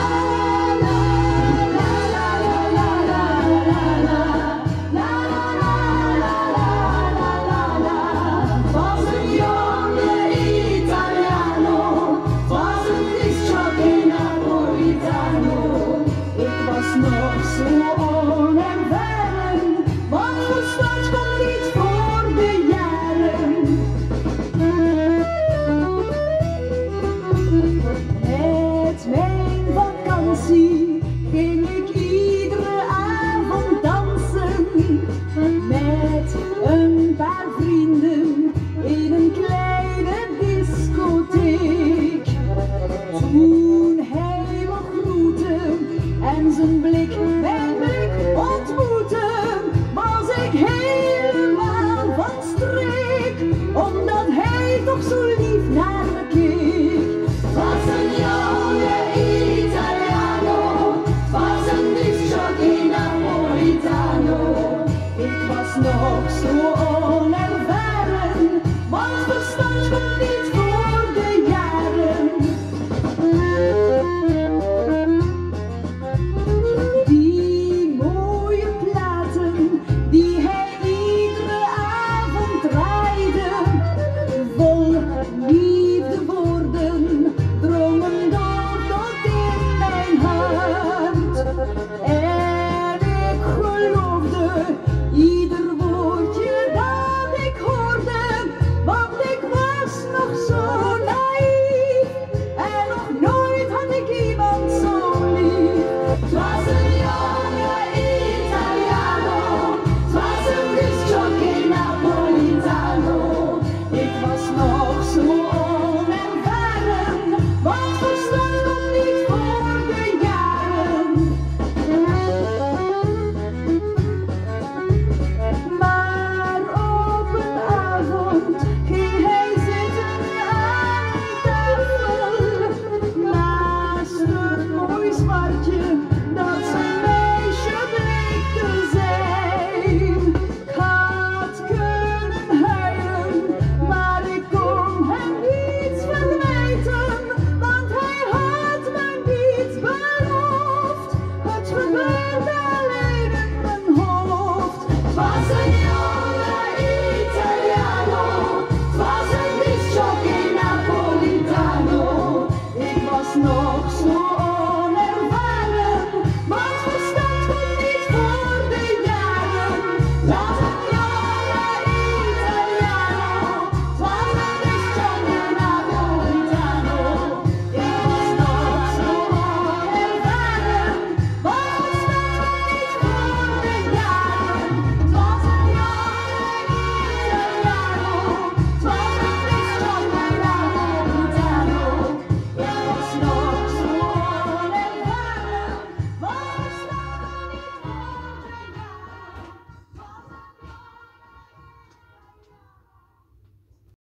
Nog zo onervaren, want verstand komt niet voor de jaren. Met mijn vakantie ging ik iedere avond dansen met een paar vrienden in een kleine discotheek. Toen hij me groette en zijn blik mijn blik ontmoette, was ik helemaal van streek, omdat hij toch zo lief naar me keek. Het was een jonge Italiano, het was een discjockey Napolitano. Ik was nog zo onervaren, want verstand komt niet voor de jaren. Nog zo